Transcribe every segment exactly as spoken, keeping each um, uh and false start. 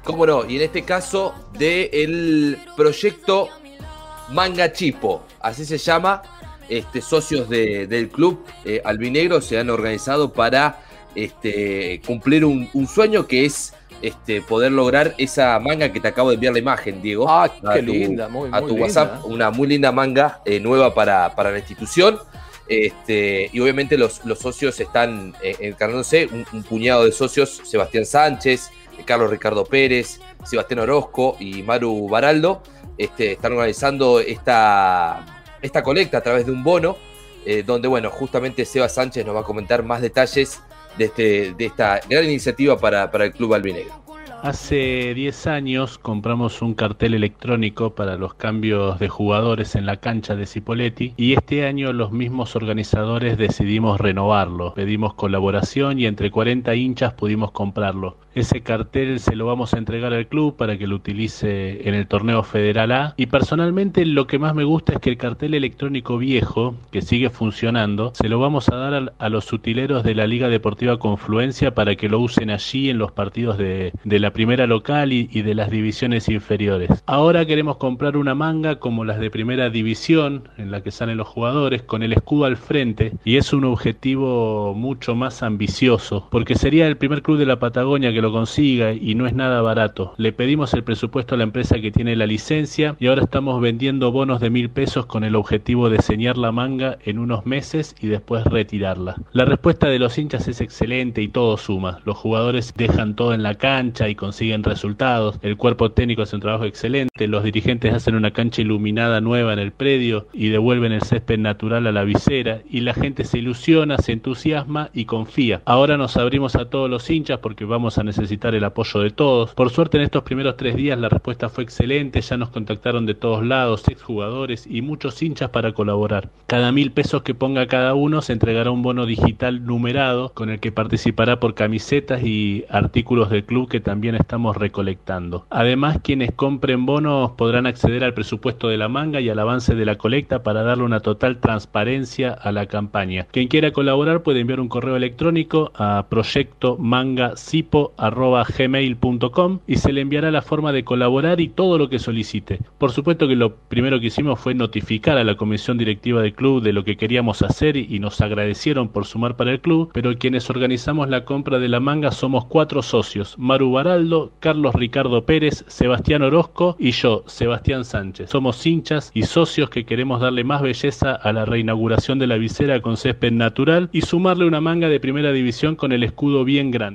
Cómo no, y en este caso del proyecto Manga Chipo, así se llama. Este, socios de, del club eh, albinegro se han organizado para este, cumplir un, un sueño que es este, poder lograr esa manga que te acabo de enviar la imagen, Diego. Ah, a qué tu, linda, muy, a muy tu linda. WhatsApp, una muy linda manga eh, nueva para, para la institución. Este, y obviamente los, los socios están eh, encarnándose, un, un puñado de socios: Sebastián Sánchez, Carlos Ricardo Pérez, Sebastián Orozco y Maru Baraldo. Este, están organizando esta, esta colecta a través de un bono, eh, donde, bueno, justamente Seba Sánchez nos va a comentar más detalles de, este, de esta gran iniciativa para, para el Club Albinegro. Hace diez años compramos un cartel electrónico para los cambios de jugadores en la cancha de Cipolletti y este año los mismos organizadores decidimos renovarlo. Pedimos colaboración y entre cuarenta hinchas pudimos comprarlo. Ese cartel se lo vamos a entregar al club para que lo utilice en el torneo Federal A, y personalmente lo que más me gusta es que el cartel electrónico viejo, que sigue funcionando, se lo vamos a dar a, a los utileros de la Liga Deportiva Confluencia para que lo usen allí en los partidos de, de la primera local y, y de las divisiones inferiores. Ahora queremos comprar una manga como las de primera división, en la que salen los jugadores, con el escudo al frente, y es un objetivo mucho más ambicioso, porque sería el primer club de la Patagonia que lo consiga y no es nada barato. Le pedimos el presupuesto a la empresa que tiene la licencia y ahora estamos vendiendo bonos de mil pesos con el objetivo de señar la manga en unos meses y después retirarla. La respuesta de los hinchas es excelente y todo suma. Los jugadores dejan todo en la cancha y consiguen resultados, el cuerpo técnico hace un trabajo excelente, los dirigentes hacen una cancha iluminada nueva en el predio y devuelven el césped natural a la visera, y la gente se ilusiona, se entusiasma y confía. Ahora nos abrimos a todos los hinchas porque vamos a necesitar el apoyo de todos. Por suerte en estos primeros tres días la respuesta fue excelente, ya nos contactaron de todos lados, exjugadores y muchos hinchas para colaborar. Cada mil pesos que ponga cada uno se entregará un bono digital numerado con el que participará por camisetas y artículos del club que también estamos recolectando. Además, quienes compren bonos podrán acceder al presupuesto de la manga y al avance de la colecta para darle una total transparencia a la campaña. Quien quiera colaborar puede enviar un correo electrónico a proyecto manga cipo arroba gmail punto com y se le enviará la forma de colaborar y todo lo que solicite. Por supuesto que lo primero que hicimos fue notificar a la comisión directiva del club de lo que queríamos hacer y nos agradecieron por sumar para el club, pero quienes organizamos la compra de la manga somos cuatro socios: Maru Baraldo, Carlos Ricardo Pérez, Sebastián Orozco y yo, Sebastián Sánchez. Somos hinchas y socios que queremos darle más belleza a la reinauguración de la visera con césped natural y sumarle una manga de primera división con el escudo bien grande.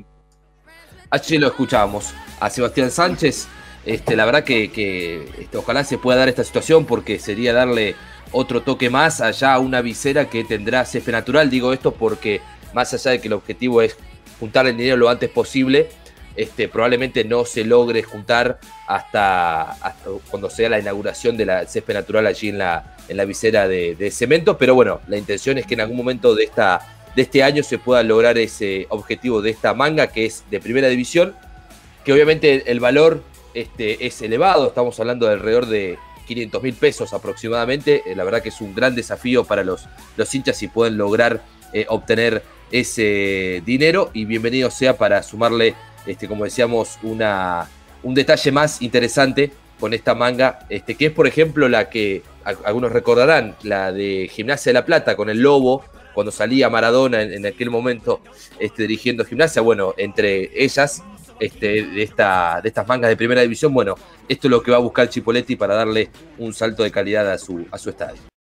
Allí lo escuchábamos a Sebastián Sánchez. Este, la verdad que, que este, ojalá se pueda dar esta situación, porque sería darle otro toque más allá a una visera que tendrá césped natural. Digo esto porque más allá de que el objetivo es juntar el dinero lo antes posible, este, probablemente no se logre juntar hasta, hasta cuando sea la inauguración de la césped natural allí en la, en la visera de, de cemento. Pero bueno, la intención es que en algún momento de esta de este año se pueda lograr ese objetivo de esta manga, que es de primera división, que obviamente el valor este, es elevado. Estamos hablando de alrededor de quinientos mil pesos aproximadamente. La verdad que es un gran desafío para los, los hinchas si pueden lograr eh, obtener ese dinero, y bienvenido sea para sumarle, este, como decíamos, una, un detalle más interesante con esta manga, este, que es, por ejemplo, la que algunos recordarán, la de Gimnasia de La Plata con el lobo, cuando salía Maradona en, en aquel momento este, dirigiendo Gimnasia. Bueno, entre ellas, este, de, esta, de estas mangas de primera división, bueno, esto es lo que va a buscar Cipolletti para darle un salto de calidad a su, a su estadio.